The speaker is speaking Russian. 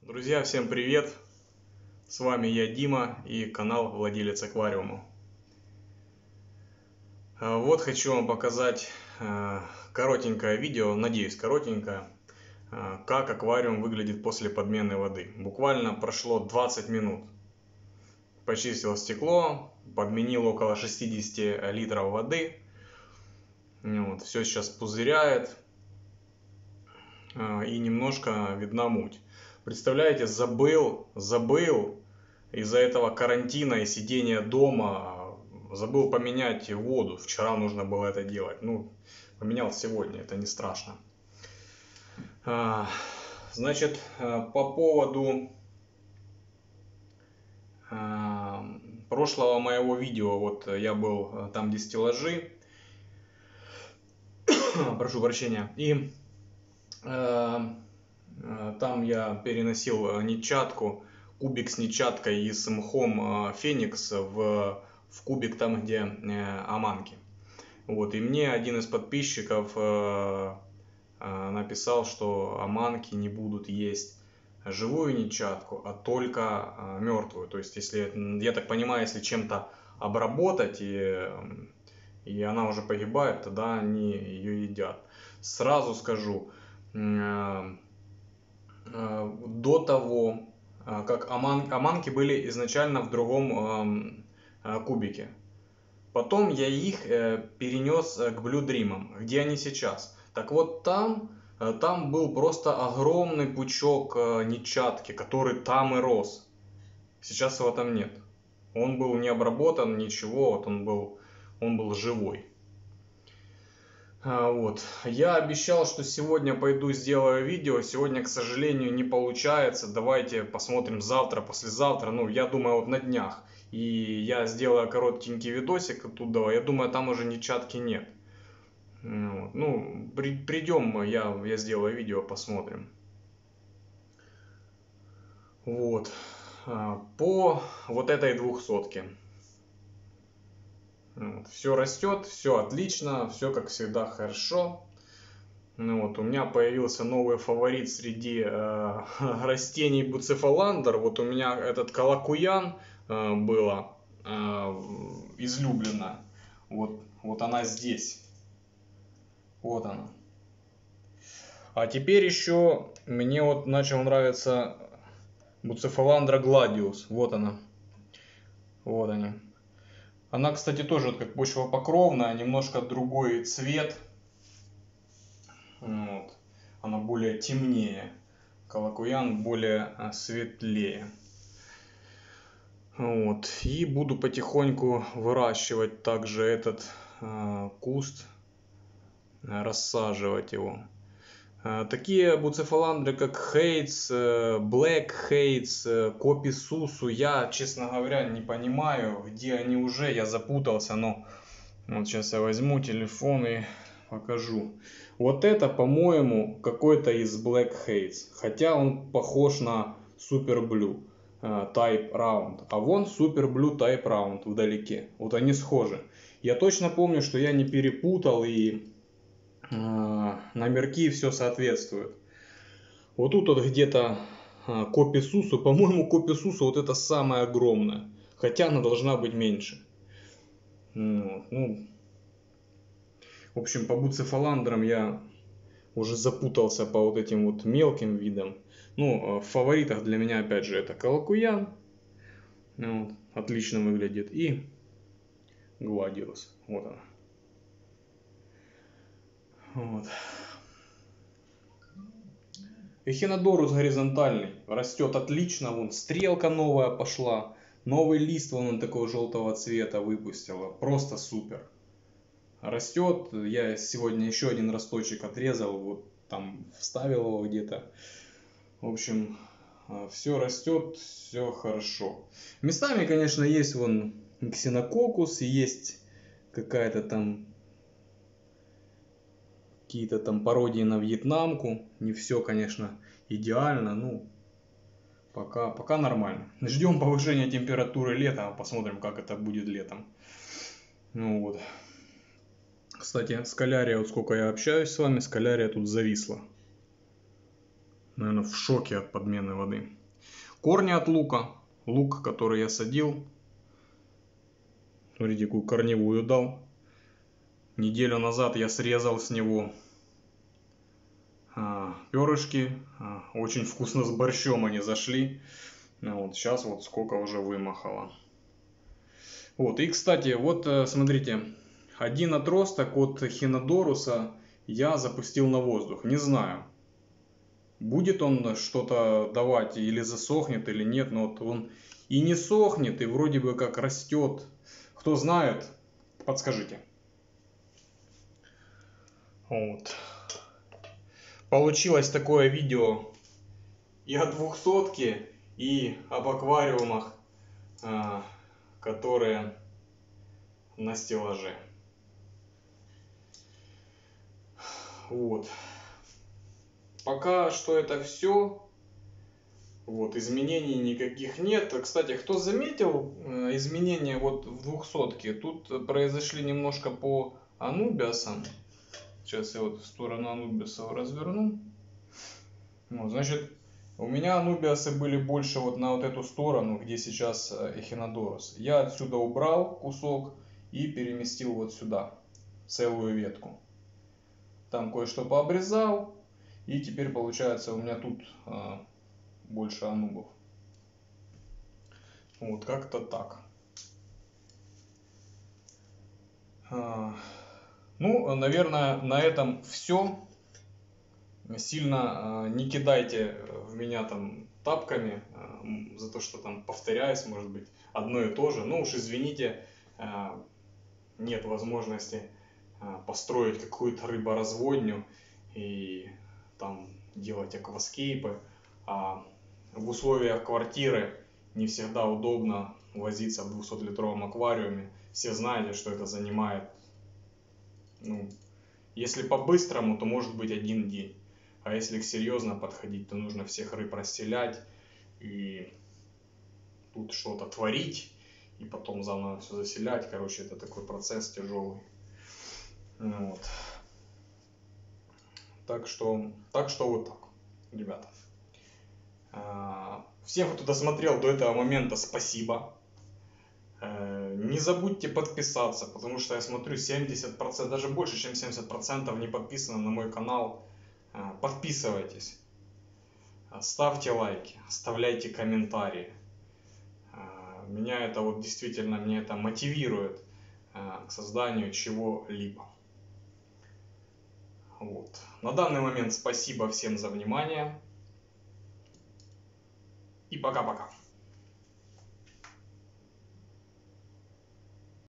Друзья, всем привет! С вами я, Дима, и канал Владелец Аквариума. Вот хочу вам показать коротенькое видео, надеюсь коротенькое, как аквариум выглядит после подмены воды. Буквально прошло 20 минут. Почистил стекло, подменил около 60 литров воды. Вот, все сейчас пузыряет и немножко видна муть. Представляете, забыл из-за этого карантина и сидения дома, забыл поменять воду. Вчера нужно было это делать. Ну, поменял сегодня, это не страшно. Значит, по поводу прошлого моего видео, вот я был там, где стеллажи, прошу прощения, и там я переносил нетчатку, кубик с нетчаткой и с мхом Феникс в кубик там, где аманки. Вот, и мне один из подписчиков написал, что аманки не будут есть живую нетчатку, а только мертвую. То есть, если, я так понимаю, если чем-то обработать и она уже погибает, тогда они ее едят. Сразу скажу, до того, как аманки были изначально в другом кубике. Потом я их перенес к Blue Dream, где они сейчас. Так вот там был просто огромный пучок нетчатки, который там и рос. Сейчас его там нет. Он был не обработан, ничего, вот он был живой. Вот. Я обещал, что сегодня пойду сделаю видео. Сегодня, к сожалению, не получается. Давайте посмотрим завтра, послезавтра. Ну, я думаю, вот на днях. И я сделаю коротенький видосик оттуда. Я думаю, там уже нетчатки нет. Вот. Ну, придем, я сделаю видео, посмотрим. Вот. По вот этой 200-ке. Вот. Все растет, все отлично, все как всегда хорошо. Ну вот, у меня появился новый фаворит среди растений буцефаландр. Вот у меня этот колокуян была излюблена. Вот она здесь. Вот она. А теперь еще мне вот начал нравиться буцефаландра гладиус. Вот она. Вот они. Она, кстати, тоже вот как почвопокровная, немножко другой цвет. Вот. Она более темнее. Колокуян более светлее. Вот. И буду потихоньку выращивать также этот куст, рассаживать его. Такие буцефаландры, как Хейтс, Блэк Хейтс, Копи Сусу, я, честно говоря, не понимаю, где они уже, я запутался, но вот сейчас я возьму телефон и покажу. Вот это, по-моему, какой-то из Black Hates, хотя он похож на Super Blue Type Round, а вон Super Blue Type Round вдалеке, вот они схожи. Я точно помню, что я не перепутал и номерки все соответствуют. Вот тут вот где-то Копи Сусу, по-моему, Копи Сусу вот это самая огромная, хотя она должна быть меньше. Ну, в общем, по буцефаландрам я уже запутался по вот этим вот мелким видам. Ну, в фаворитах для меня, опять же, это колокуян. Вот, отлично выглядит. И гладиус. Вот она. Вот. Эхинодорус горизонтальный. Растет отлично. Вон стрелка новая пошла. Новый лист вон он такого желтого цвета выпустила. Просто супер. Растет. Я сегодня еще один росточек отрезал. Вот там вставил его где-то. В общем, все растет, все хорошо. Местами, конечно, есть вон ксенококус, есть какая-то там какие-то там пародии на вьетнамку. Не все, конечно, идеально, ну пока нормально. Ждем повышения температуры летом, посмотрим, как это будет летом. Ну вот. Кстати, скалярия, вот сколько я общаюсь с вами, скалярия тут зависла. наверное, в шоке от подмены воды. Корни от лука. Лук, который я садил. Смотрите, какую корневую дал. Неделю назад я срезал с него перышки. Очень вкусно с борщом они зашли. Вот, сейчас вот сколько уже вымахало. Вот, и кстати, вот смотрите, один отросток от хинодоруса я запустил на воздух. Не знаю, будет он что-то давать или засохнет или нет, но вот он и не сохнет, и вроде бы как растет. Кто знает, подскажите. Вот. Получилось такое видео и о 200-ке, и об аквариумах, которые на стеллаже. Вот. Пока что это все. Вот, изменений никаких нет. Кстати, кто заметил изменения вот в 200-ке, тут произошли немножко по анубиасам. Сейчас я вот в сторону анубиасов разверну. Вот, значит, у меня анубиасы были больше вот на вот эту сторону, где сейчас эхинодорус. Я отсюда убрал кусок и переместил вот сюда целую ветку. Там кое-что пообрезал. И теперь получается у меня тут больше анубов. Вот как-то так. Ну, наверное, на этом все. Сильно не кидайте в меня там тапками за то, что там повторяюсь, может быть, одно и то же. Ну уж извините, нет возможности построить какую-то рыборазводню и там делать акваскейпы. А в условиях квартиры не всегда удобно возиться в 200-литровом аквариуме. Все знаете, что это занимает, ну, если по-быстрому, то может быть 1 день. А если серьезно подходить, то нужно всех рыб расселять и тут что-то творить, и потом заново все заселять. Короче, это такой процесс тяжелый. Вот. Так что вот так, ребята. Всем, кто досмотрел до этого момента, спасибо. Не забудьте подписаться, потому что я смотрю 70%, даже больше чем 70% не подписаны на мой канал. Подписывайтесь, ставьте лайки, оставляйте комментарии. Меня это вот действительно, меня это мотивирует к созданию чего-либо. Вот. На данный момент спасибо всем за внимание. И пока-пока.